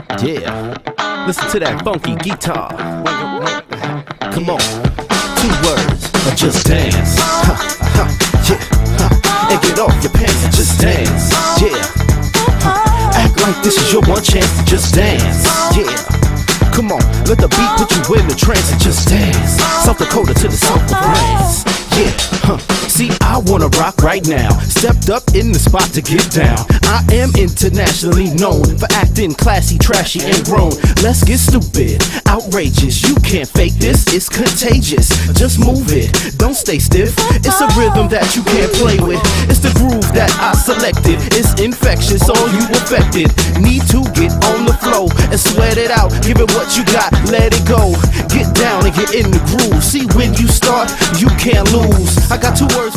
Yeah, listen to that funky guitar. Come on, 2 words, just dance. Yeah, and get off your pants and just dance. Yeah, act like this is your one chance to just dance. Yeah, come on, let the beat put you in the trance and just dance. South Dakota to the south of France. Yeah, see, I wanna rock right now. Stepped up in the spot to get down. I am internationally known for acting classy, trashy, and grown. Let's get stupid, outrageous. You can't fake this, it's contagious. Just move it, don't stay stiff. It's a rhythm that you can't play with. It's the groove that I selected. It's infectious, all you affected. Need to get on the flow and sweat it out. Give it what you got, let it go. Get down and get in the groove. See, when you start, you can't lose. I got 2 words